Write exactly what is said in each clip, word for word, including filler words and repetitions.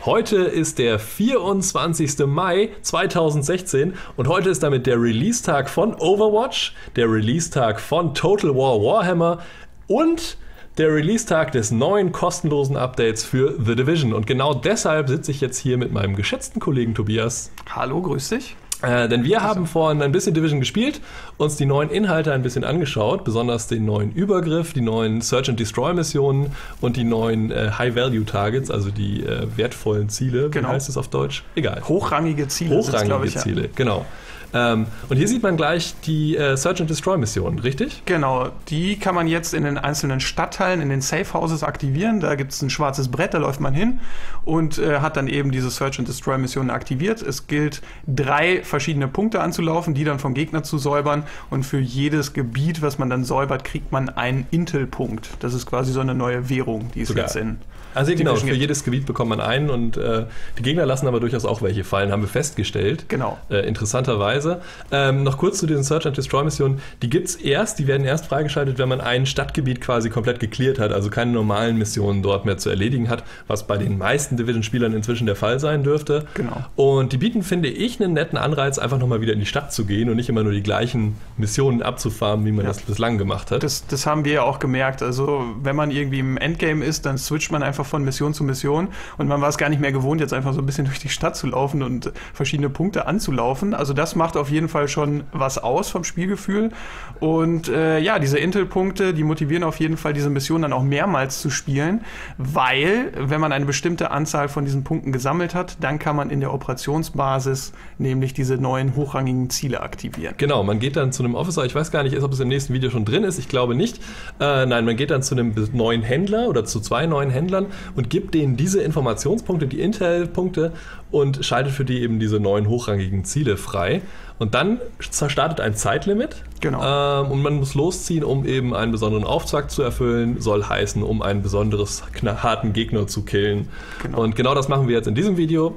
Heute ist der vierundzwanzigster Mai zweitausendsechzehn und heute ist damit der Release-Tag von Overwatch, der Release-Tag von Total War Warhammer und der Release-Tag des neuen kostenlosen Updates für The Division. Und genau deshalb sitze ich jetzt hier mit meinem geschätzten Kollegen Tobias. Hallo, grüß dich. Äh, denn wir haben vorhin ein bisschen Division gespielt, uns die neuen Inhalte ein bisschen angeschaut, besonders den neuen Übergriff, die neuen Search-and-Destroy-Missionen und die neuen äh, High-Value-Targets, also die äh, wertvollen Ziele. Genau. Wie heißt es auf Deutsch? Egal. Hochrangige Ziele. Hochrangige ich, Ziele, ja. genau. Ähm, und hier sieht man gleich die äh, Search-and-Destroy-Missionen, richtig? Genau, die kann man jetzt in den einzelnen Stadtteilen, in den Safe-Houses aktivieren. Da gibt es ein schwarzes Brett, da läuft man hin und äh, hat dann eben diese Search-and-Destroy-Missionen aktiviert. Es gilt, drei verschiedene Punkte anzulaufen, die dann vom Gegner zu säubern. Und für jedes Gebiet, was man dann säubert, kriegt man einen Intel-Punkt. Das ist quasi so eine neue Währung, die es Sogar. jetzt in... Also genau, für jedes Gebiet bekommt man einen und äh, die Gegner lassen aber durchaus auch welche fallen, haben wir festgestellt. Genau. Äh, interessanterweise. Ähm, noch kurz zu diesen Search-and-Destroy-Missionen. Die gibt es erst, die werden erst freigeschaltet, wenn man ein Stadtgebiet quasi komplett geklärt hat, also keine normalen Missionen dort mehr zu erledigen hat, was bei den meisten Division-Spielern inzwischen der Fall sein dürfte. Genau. Und die bieten, finde ich, einen netten Anreiz, einfach nochmal wieder in die Stadt zu gehen und nicht immer nur die gleichen Missionen abzufarmen, wie man ja. das bislang gemacht hat. Das, das haben wir ja auch gemerkt. Also wenn man irgendwie im Endgame ist, dann switcht man einfach von Mission zu Mission und man war es gar nicht mehr gewohnt, jetzt einfach so ein bisschen durch die Stadt zu laufen und verschiedene Punkte anzulaufen. Also das macht auf jeden Fall schon was aus vom Spielgefühl und äh, ja, diese Intel-Punkte, die motivieren auf jeden Fall, diese Mission dann auch mehrmals zu spielen, weil, wenn man eine bestimmte Anzahl von diesen Punkten gesammelt hat, dann kann man in der Operationsbasis nämlich diese neuen hochrangigen Ziele aktivieren. Genau, man geht dann zu einem Officer, ich weiß gar nicht, ob es im nächsten Video schon drin ist, ich glaube nicht. Äh, nein, man geht dann zu einem neuen Händler oder zu zwei neuen Händlern und gibt denen diese Informationspunkte, die Intel-Punkte und schaltet für die eben diese neuen hochrangigen Ziele frei. Und dann startet ein Zeitlimit. Genau. Ähm, und man muss losziehen, um eben einen besonderen Auftrag zu erfüllen, soll heißen, um einen besonders harten Gegner zu killen. Genau. Und genau das machen wir jetzt in diesem Video.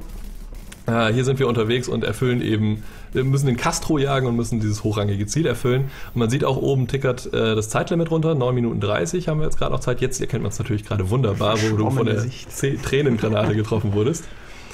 Äh, hier sind wir unterwegs und erfüllen eben, wir müssen den Castro jagen und müssen dieses hochrangige Ziel erfüllen. Und man sieht auch oben tickert äh, das Zeitlimit runter, neun Minuten dreißig haben wir jetzt gerade noch Zeit. Jetzt erkennt man es natürlich gerade wunderbar, wo du von der Z- Tränengranate getroffen wurdest.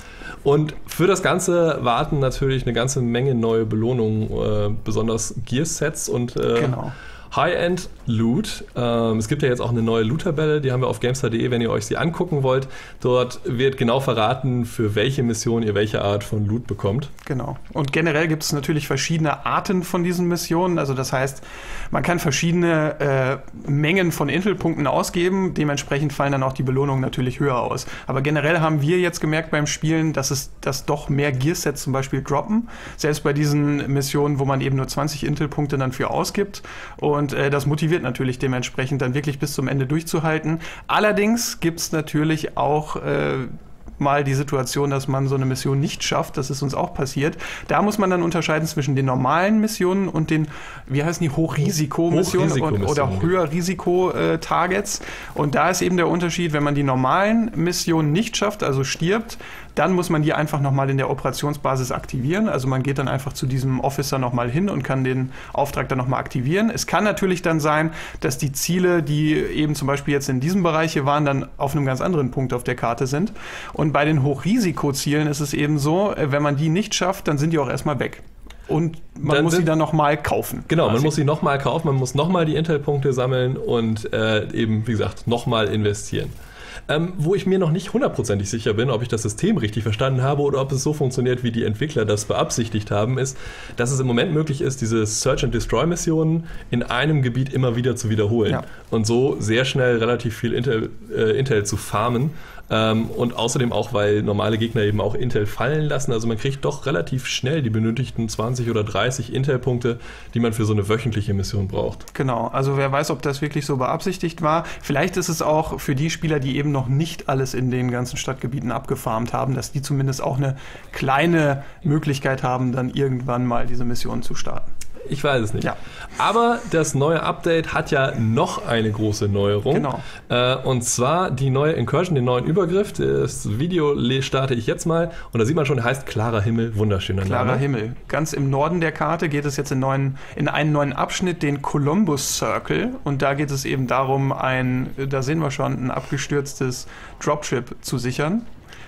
Und für das Ganze warten natürlich eine ganze Menge neue Belohnungen, äh, besonders Gear-Sets und äh, genau. High-End-Loot. Ähm, es gibt ja jetzt auch eine neue Loot-Tabelle, die haben wir auf gamestar punkt de, wenn ihr euch sie angucken wollt. Dort wird genau verraten, für welche Mission ihr welche Art von Loot bekommt. Genau. Und generell gibt es natürlich verschiedene Arten von diesen Missionen. Also das heißt, man kann verschiedene äh, Mengen von Intel-Punkten ausgeben. Dementsprechend fallen dann auch die Belohnungen natürlich höher aus. Aber generell haben wir jetzt gemerkt beim Spielen, dass es dass doch mehr Gearsets zum Beispiel droppen. Selbst bei diesen Missionen, wo man eben nur zwanzig Intel-Punkte dann für ausgibt. Und Und äh, das motiviert natürlich dementsprechend dann wirklich bis zum Ende durchzuhalten. Allerdings gibt es natürlich auch äh, mal die Situation, dass man so eine Mission nicht schafft. Das ist uns auch passiert. Da muss man dann unterscheiden zwischen den normalen Missionen und den, wie heißen die, Hochrisikomissionen Hochrisiko oder Höherrisiko-Targets. Und da ist eben der Unterschied, wenn man die normalen Missionen nicht schafft, also stirbt, dann muss man die einfach nochmal in der Operationsbasis aktivieren. Also man geht dann einfach zu diesem Officer nochmal hin und kann den Auftrag dann nochmal aktivieren. Es kann natürlich dann sein, dass die Ziele, die eben zum Beispiel jetzt in diesem Bereich hier waren, dann auf einem ganz anderen Punkt auf der Karte sind. Und bei den Hochrisikozielen ist es eben so, wenn man die nicht schafft, dann sind die auch erstmal weg. Und man dann muss sind, sie dann nochmal kaufen. Genau, quasi. Man muss sie nochmal kaufen, man muss nochmal die Intel-Punkte sammeln und äh, eben, wie gesagt, nochmal investieren. Ähm, wo ich mir noch nicht hundertprozentig sicher bin, ob ich das System richtig verstanden habe oder ob es so funktioniert, wie die Entwickler das beabsichtigt haben, ist, dass es im Moment möglich ist, diese Search-and-Destroy-Missionen in einem Gebiet immer wieder zu wiederholen ja. und so sehr schnell relativ viel Intel, äh, Intel zu farmen. Ähm, und außerdem auch, weil normale Gegner eben auch Intel fallen lassen. Also man kriegt doch relativ schnell die benötigten zwanzig oder dreißig Intel-Punkte, die man für so eine wöchentliche Mission braucht. Genau, also wer weiß, ob das wirklich so beabsichtigt war. Vielleicht ist es auch für die Spieler, die eben noch nicht alles in den ganzen Stadtgebieten abgefarmt haben, dass die zumindest auch eine kleine Möglichkeit haben, dann irgendwann mal diese Mission zu starten. Ich weiß es nicht. Ja. Aber das neue Update hat ja noch eine große Neuerung. Genau. Äh, und zwar die neue Incursion, den neuen Übergriff. Das Video starte ich jetzt mal. Und da sieht man schon, der heißt Klarer Himmel, wunderschöner Name. Klarer Himmel. Ganz im Norden der Karte geht es jetzt in, neuen, in einen neuen Abschnitt, den Columbus Circle. Und da geht es eben darum, ein, da sehen wir schon, ein abgestürztes Dropship zu sichern.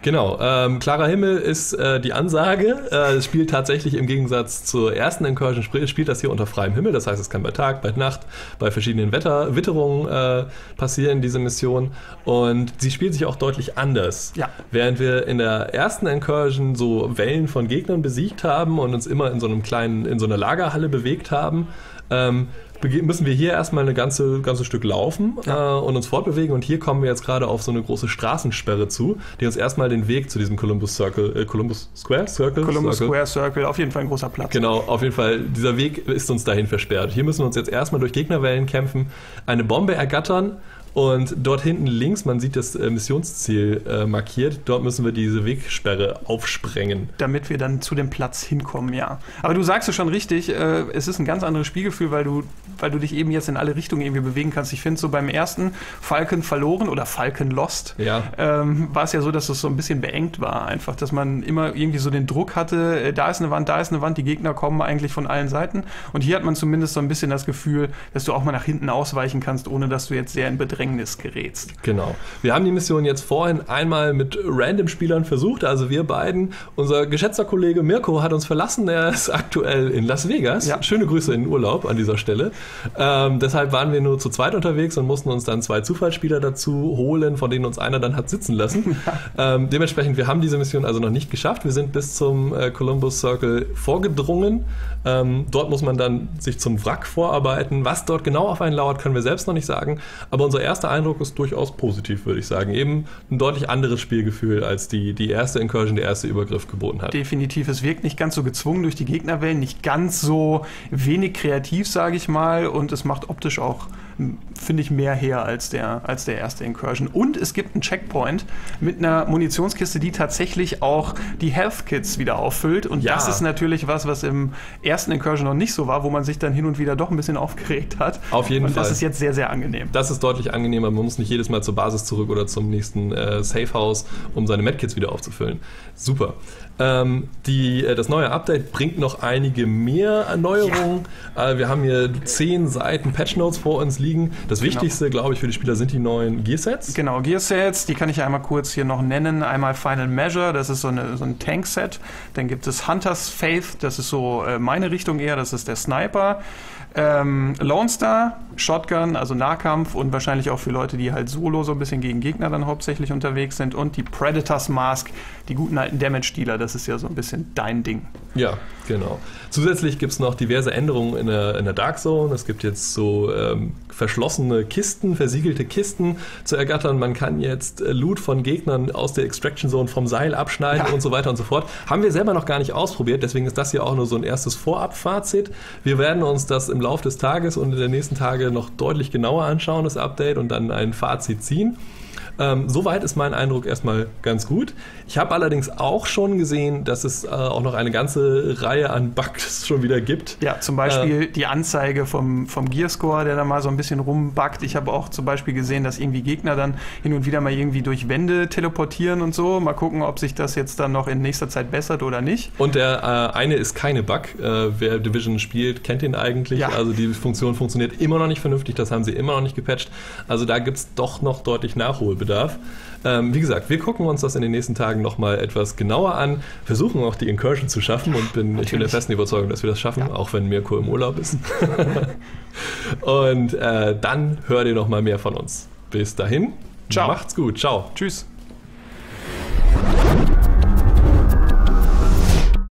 Genau, ähm, klarer Himmel ist äh, die Ansage. Äh, es spielt tatsächlich im Gegensatz zur ersten Incursion, sp- spielt das hier unter freiem Himmel. Das heißt, es kann bei Tag, bei Nacht, bei verschiedenen Wetter, Witterungen äh, passieren, diese Mission. Und sie spielt sich auch deutlich anders. Ja. Während wir in der ersten Incursion so Wellen von Gegnern besiegt haben und uns immer in so einem kleinen, in so einer Lagerhalle bewegt haben, ähm, müssen wir hier erstmal ein ganze, ganzes Stück laufen ja. äh, und uns fortbewegen. Und hier kommen wir jetzt gerade auf so eine große Straßensperre zu, die uns erstmal den Weg zu diesem Columbus Circle, äh, Columbus Square Circle? Columbus Circle. Square Circle, auf jeden Fall ein großer Platz. Genau, auf jeden Fall, dieser Weg ist uns dahin versperrt. Hier müssen wir uns jetzt erstmal durch Gegnerwellen kämpfen, eine Bombe ergattern. Und dort hinten links, man sieht das äh, Missionsziel äh, markiert, dort müssen wir diese Wegsperre aufsprengen. Damit wir dann zu dem Platz hinkommen, ja. Aber du sagst es schon richtig, äh, es ist ein ganz anderes Spielgefühl, weil du, weil du dich eben jetzt in alle Richtungen irgendwie bewegen kannst. Ich finde so beim ersten Falcon verloren oder Falcon Lost, ja. ähm, war es ja so, dass es so ein bisschen beengt war einfach, dass man immer irgendwie so den Druck hatte, äh, da ist eine Wand, da ist eine Wand, die Gegner kommen eigentlich von allen Seiten. Und hier hat man zumindest so ein bisschen das Gefühl, dass du auch mal nach hinten ausweichen kannst, ohne dass du jetzt sehr in Bedrängnis gerätst. Genau. Wir haben die Mission jetzt vorhin einmal mit random Spielern versucht, also wir beiden. Unser geschätzter Kollege Mirko hat uns verlassen, er ist aktuell in Las Vegas. Ja. Schöne Grüße in den Urlaub an dieser Stelle. Ähm, deshalb waren wir nur zu zweit unterwegs und mussten uns dann zwei Zufallsspieler dazu holen, von denen uns einer dann hat sitzen lassen. Ja. Ähm, dementsprechend, wir haben diese Mission also noch nicht geschafft. Wir sind bis zum äh, Columbus Circle vorgedrungen. Ähm, dort muss man dann sich zum Wrack vorarbeiten. Was dort genau auf einen lauert, können wir selbst noch nicht sagen. Aber unser erster Eindruck ist durchaus positiv, würde ich sagen. Eben ein deutlich anderes Spielgefühl, als die, die erste Incursion, der erste Übergriff geboten hat. Definitiv. Es wirkt nicht ganz so gezwungen durch die Gegnerwellen, nicht ganz so wenig kreativ, sage ich mal. Und es macht optisch auch, finde ich, mehr her als der, als der erste Incursion. Und es gibt einen Checkpoint mit einer Munitionskiste, die tatsächlich auch die Health Kits wieder auffüllt. Und ja. das ist natürlich was, was im ersten Incursion noch nicht so war, wo man sich dann hin und wieder doch ein bisschen aufgeregt hat. Auf jeden und Fall. Und das ist jetzt sehr, sehr angenehm. Das ist deutlich angenehmer. Man muss nicht jedes Mal zur Basis zurück oder zum nächsten äh, Safe House, um seine Medkits wieder aufzufüllen. Super. Ähm, die, äh, das neue Update bringt noch einige mehr Erneuerungen. Ja. Äh, wir haben hier zehn Seiten Patch Notes vor uns liegen. Das genau. Wichtigste, glaube ich, für die Spieler sind die neuen Gear-Sets. Genau, Gear-Sets, die kann ich ja einmal kurz hier noch nennen. Einmal Final Measure, das ist so, eine, so ein Tank-Set. Dann gibt es Hunter's Faith, das ist so äh, meine Richtung eher, das ist der Sniper. Ähm, Lone Star, Shotgun, also Nahkampf und wahrscheinlich auch für Leute, die halt solo so ein bisschen gegen Gegner dann hauptsächlich unterwegs sind. Und die Predator's Mask, die guten alten Damage-Dealer, das ist ja so ein bisschen dein Ding. Ja, genau. Zusätzlich gibt es noch diverse Änderungen in der, in der Dark Zone. Es gibt jetzt so ähm, verschlossene Kisten, versiegelte Kisten zu ergattern. Man kann jetzt äh, Loot von Gegnern aus der Extraction Zone vom Seil abschneiden ja. und so weiter und so fort. Haben wir selber noch gar nicht ausprobiert, deswegen ist das hier auch nur so ein erstes Vorab-Fazit. Wir werden uns das im Laufe des Tages und in den nächsten Tagen noch deutlich genauer anschauen, das Update, und dann ein Fazit ziehen. Ähm, soweit ist mein Eindruck erstmal ganz gut. Ich habe allerdings auch schon gesehen, dass es äh, auch noch eine ganze Reihe an Bugs schon wieder gibt. Ja, zum Beispiel äh, die Anzeige vom, vom Gearscore, der da mal so ein bisschen rumbuggt. Ich habe auch zum Beispiel gesehen, dass irgendwie Gegner dann hin und wieder mal irgendwie durch Wände teleportieren und so. Mal gucken, ob sich das jetzt dann noch in nächster Zeit bessert oder nicht. Und der äh, eine ist keine Bug. Äh, wer Division spielt, kennt ihn eigentlich. Ja. Also die Funktion funktioniert immer noch nicht vernünftig. Das haben sie immer noch nicht gepatcht. Also da gibt es doch noch deutlich Nachholbedarf. Ähm, wie gesagt, wir gucken uns das in den nächsten Tagen nochmal etwas genauer an, versuchen auch die Incursion zu schaffen und bin, ich bin der festen Überzeugung, dass wir das schaffen, ja. auch wenn Mirko im Urlaub ist. Und äh, dann hört ihr nochmal mehr von uns. Bis dahin, ciao. Macht's gut, ciao. Tschüss.